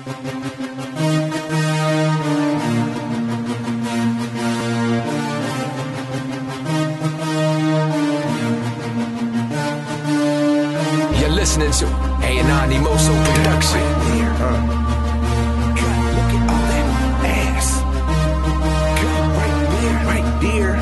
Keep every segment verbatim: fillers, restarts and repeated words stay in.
You're listening to A and R Nemoso Production. Uh. Look at all that ass. Right there, right there.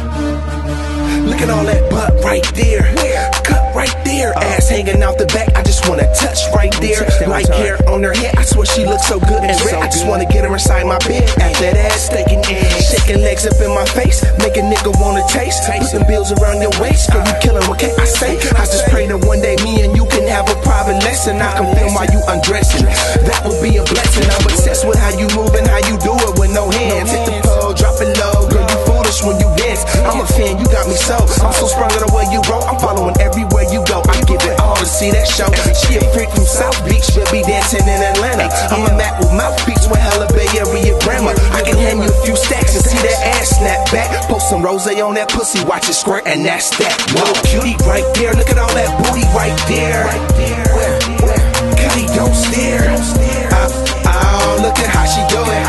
Look at all that butt right there. Cut right there. Ass hanging out the back. I just wanna touch right there. Light hair on her head. I swear she looks so good and red. I just wanna get her inside my bed. After that ass taking eggs, shaking legs up in my face, make a nigga wanna taste. Put some bills around your waist, girl, you killing. What can I say? I just pray that one day me and you can have a private lesson. I can film while you undressing. That would be a blessing. I'm obsessed with how you move and how you do it with no hands. Hit the pole, drop it low, girl, you foolish when you dance. I'm a fan, you got me so. I'm so sprung on the way you roll. I'm following everywhere you go. I give it all to see that show. She a freak from South Beach, she'll be dancing in Atlanta. I'm a Mac with mouthpiece with hella Bay Area grammar. I can hand you a few stacks and see that ass snap back. Post some rose on that pussy, watch it squirt, and that's that. Little cutie right there, look at all that booty right there. Where, where, cutie don't stare. Uh, oh, look at how she do it.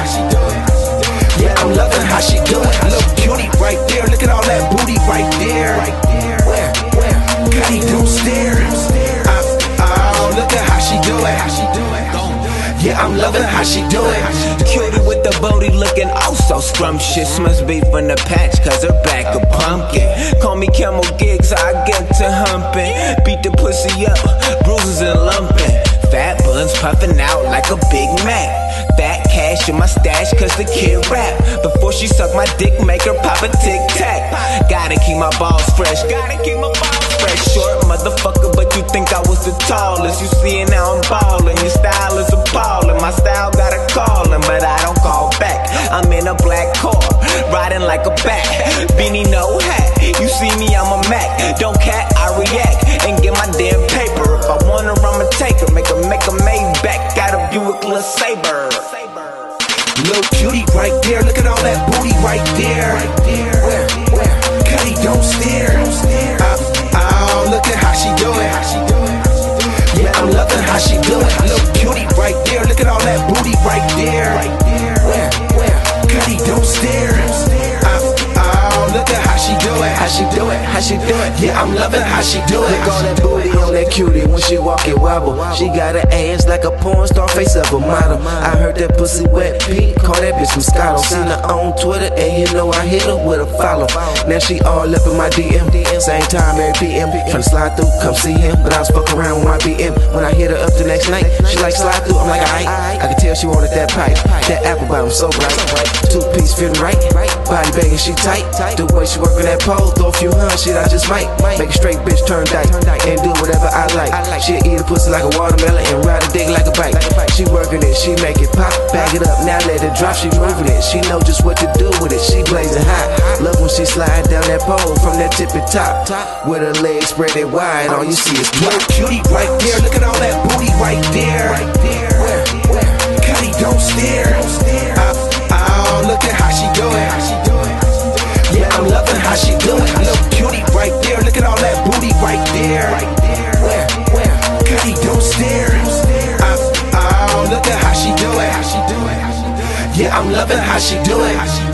Yeah, I'm loving how she do it. Little cutie right there, look at all that booty right there. Where, where, cutie don't stare. Uh, oh, look at how she do it. Yeah, I'm loving how she do it. Cutie with the booty looking oh so scrumptious. Must be from the patch cause her back a pumpkin. Call me Camel Gigs, I get to humping. Beat the pussy up, bruises and lumping. Fat buns puffing out like a Big Mac. Fat cash in my stash cause the kid rap. Before she suck my dick, make her pop a tic-tac. Gotta keep my balls fresh, gotta keep my balls fresh. Short motherfucker, but you think I was the tallest. You seeing now I'm ballin', your style is appalling. My style got a callin', but I don't call back. I'm in a black car, riding like a bat. Beanie no hat, you see me I'm a Mac. Don't cat, I react and get my damn paper. If I want her I'ma take her, make her make a Maybach. Got a Buick LeSabre. Little cutie right there, look at all that booty right there. Where, where, cutie don't stare. Uh, oh, look at how she do it. Yeah, I'm loving how she do it. Little cutie right there, look at all that booty right there. Where, where, cutie don't stare. Uh, oh, look at how she do it. How she do it, how she do it. Yeah, I'm loving how she do it. Look on that booty on that cutie when she walk it wobble. She got her ass like a porn star, face of a model. I heard that pussy wet Pete, call that bitch Moscato. Seen her on Twitter and you know I hit her with a follow. Now she all up in my D M, same time every P M. Tryna slide through, come see him, but I was fucking around with my B M. When I hit her up the next night, she like slide through, I'm like aight. I can tell she wanted that pipe, that apple bottom so bright. Two piece fitting right, body banging she tight. The way she working that pole, throw a few hun shit I just might. Make a straight bitch turn dyke and do whatever I like. She'll eat a pussy like a watermelon and ride a dick like a bike. She working it, she make it pop, bag it up, now let it drop. She moving it, she know just what to do with it. She blazing hot, love when she slide down that pole from that tippy top. With her legs spread it wide, all you see is little cutie right there, look at all that booty right there. Where, where, cutie don't stare. Uh, oh, look at how she do it. Yeah, I'm loving how she do it. Little cutie right there, look at all that booty right there. Where, where, cutie don't stare. Uh, oh, look at how she do it. Yeah, I'm loving how she do it.